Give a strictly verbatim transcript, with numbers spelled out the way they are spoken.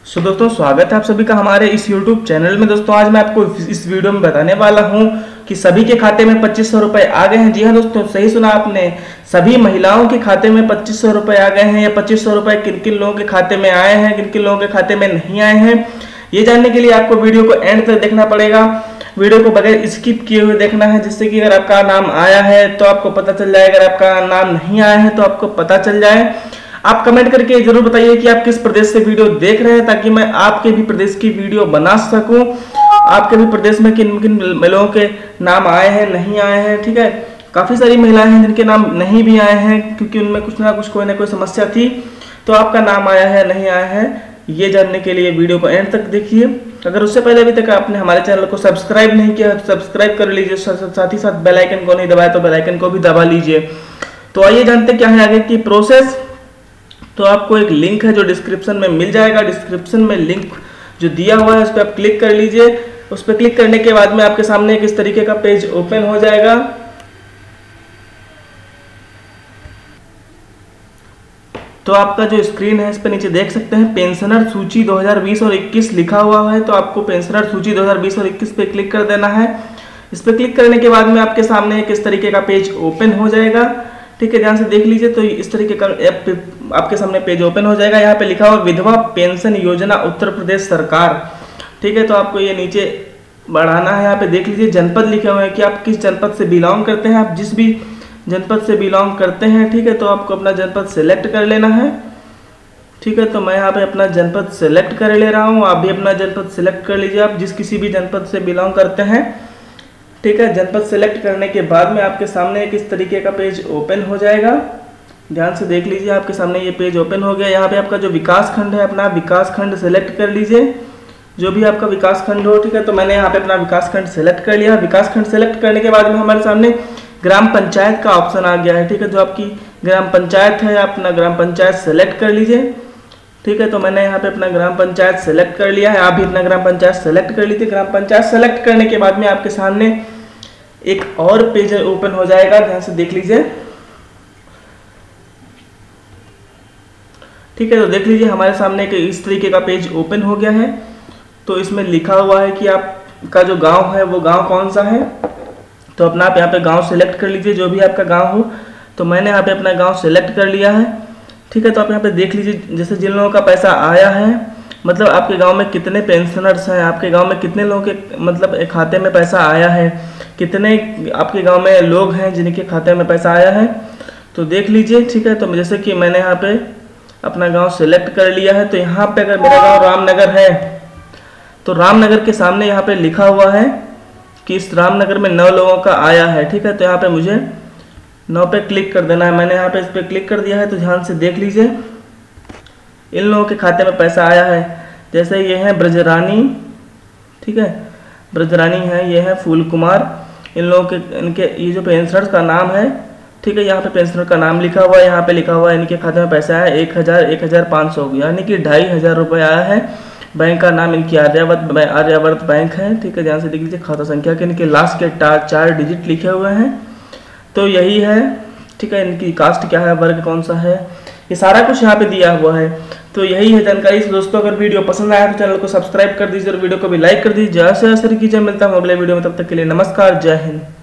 सो दोस्तों स्वागत है आप सभी का हमारे इस यूट्यूब चैनल में। दोस्तों आज मैं आपको इस वीडियो में बताने वाला हूं कि सभी के खाते में पच्चीस सौ रुपए आ गए हैं। जी हाँ दोस्तों, सही सुना आपने, सभी महिलाओं के खाते में पच्चीस सौ रुपए आ गए हैं। या पच्चीस सौ रुपए किन किन लोगों के खाते में आए हैं, किन किन लोगों के खाते में नहीं आए हैं, ये जानने के लिए आपको वीडियो को एंड तक देखना पड़ेगा। वीडियो को बगैर स्किप किए हुए देखना है, जिससे कि अगर आपका नाम आया है तो आपको पता चल जाए, अगर आपका नाम नहीं आया है तो आपको पता चल जाए। आप कमेंट करके जरूर बताइए कि आप किस प्रदेश से वीडियो देख रहे हैं, ताकि मैं आपके भी प्रदेश की वीडियो बना सकूं। आपके भी प्रदेश में किन किन लोगों के नाम आए हैं, नहीं आए हैं। ठीक है, काफी सारी महिलाएं हैं जिनके नाम नहीं भी आए हैं, क्योंकि उनमें कुछ ना कुछ कोई ना कोई समस्या थी। तो आपका नाम आया है, नहीं आया है, ये जानने के लिए वीडियो को एंड तक देखिए। अगर उससे पहले अभी तक आपने हमारे चैनल को सब्सक्राइब नहीं किया तो सब्सक्राइब कर लीजिए, साथ ही साथ बेल आइकन को नहीं दबाया तो बेल आइकन को भी दबा लीजिए। तो आइए जानते क्या है आगे की प्रोसेस। तो आपको एक लिंक है जो डिस्क्रिप्शन में मिल जाएगा। डिस्क्रिप्शन में लिंक जो दिया हुआ है उस पर आप क्लिक कर लीजिए। उस पर क्लिक करने के बाद में आपके सामने एक इस तरीके का पेज ओपन हो जाएगा। तो आपका जो स्क्रीन है इस पर नीचे देख सकते हैं पेंशनर सूची दो हज़ार बीस और इक्कीस लिखा हुआ है। तो आपको पेंशनर सूची दो हज़ार बीस और इक्कीस पे क्लिक कर देना है। इस पर क्लिक करने के बाद में आपके सामने एक इस तरीके का पेज ओपन हो जाएगा। ठीक है, ध्यान से देख लीजिए। तो इस तरीके का आपके सामने पेज ओपन हो जाएगा। यहाँ पे लिखा हुआ विधवा पेंशन योजना उत्तर प्रदेश सरकार। ठीक है, तो आपको ये नीचे बढ़ाना है। यहाँ पे देख लीजिए जनपद लिखे हुए हैं कि आप किस जनपद से बिलोंग करते हैं। आप जिस भी जनपद से बिलोंग करते हैं, ठीक है, तो आपको अपना जनपद सेलेक्ट कर लेना है। ठीक है, तो मैं यहाँ पे अपना जनपद सेलेक्ट कर ले रहा हूँ। आप भी अपना जनपद सेलेक्ट कर लीजिए, आप जिस किसी भी जनपद से बिलोंग करते हैं। ठीक है, जनपद सेलेक्ट करने के बाद में आपके सामने एक इस तरीके का पेज ओपन हो जाएगा। ध्यान से देख लीजिए, आपके सामने ये पेज ओपन हो गया। यहाँ पे आपका जो विकास खंड है, अपना विकास खंड सेलेक्ट कर लीजिए, जो भी आपका विकास खंड हो। ठीक है, तो मैंने यहाँ पे अपना विकास खंड सेलेक्ट कर लिया। विकास खंड सेलेक्ट करने के बाद में हमारे सामने ग्राम पंचायत का ऑप्शन आ गया है। ठीक है, जो आपकी ग्राम पंचायत है, आप अपना ग्राम पंचायत सेलेक्ट कर लीजिए। ठीक है, तो मैंने यहाँ पे अपना ग्राम पंचायत सेलेक्ट कर लिया है। आप भी अपना ग्राम पंचायत सेलेक्ट कर लीजिए। ग्राम पंचायत सेलेक्ट करने के बाद में आपके सामने एक और पेज ओपन हो जाएगा। ध्यान से देख लीजिए। ठीक है, तो देख लीजिए हमारे सामने एक इस तरीके का पेज ओपन हो गया है। तो इसमें लिखा हुआ है कि आपका जो गांव है वो गांव कौन सा है। तो अपना आप यहाँ पे गांव सेलेक्ट कर लीजिए, जो भी आपका गांव हो। तो मैंने यहाँ पे अपना गांव सेलेक्ट कर लिया है। ठीक है, तो आप यहाँ पे देख लीजिए, जैसे जिन लोगों का पैसा आया है, मतलब आपके गांव में कितने पेंशनर्स हैं, आपके गांव में कितने लोगों के मतलब खाते में पैसा आया है, कितने आपके गांव में लोग हैं जिनके खाते में पैसा आया है, तो देख लीजिए। ठीक है, तो जैसे कि मैंने यहाँ पे अपना गांव सेलेक्ट कर लिया है। तो यहाँ पे अगर मेरा गांव रामनगर है, तो रामनगर के सामने यहाँ पे लिखा हुआ है कि इस रामनगर में नौ लोगों का आया है। ठीक है, तो यहाँ पे मुझे नौ पे क्लिक कर देना है। मैंने यहाँ पे इस पर क्लिक कर दिया है। तो ध्यान से देख लीजिए, इन लोगों के खाते में पैसा आया है। जैसे ये है ब्रजरानी, ठीक है, ब्रजरानी है, ये है फूल कुमार। इन लोगों के इनके ये जो पेंशनर का नाम है, ठीक है, यहाँ पे पेंशनर का नाम लिखा हुआ है। यहाँ पे लिखा हुआ है इनके खाते में पैसा आया एक हज़ार एक हज़ार पाँच सौ यानी कि ढाई हज़ार रुपये आया है। बैंक का नाम इनकी आर्यावर्त आर्यावर्त बैंक है। ठीक है, ध्यान से देख लीजिए। खाता संख्या के इनके लास्ट के चार डिजिट लिखे हुए हैं। तो यही है। ठीक है, इनकी कास्ट क्या है, वर्ग कौन सा है, ये सारा कुछ यहाँ पे दिया हुआ है। तो यही है जानकारी। दोस्तों अगर वीडियो पसंद आया तो चैनल को सब्सक्राइब कर दीजिए और वीडियो को भी लाइक कर दीजिए। जय श्री कृष्ण कीजिए। मिलता हूँ अगले वीडियो में, तब तक के लिए नमस्कार, जय हिंद।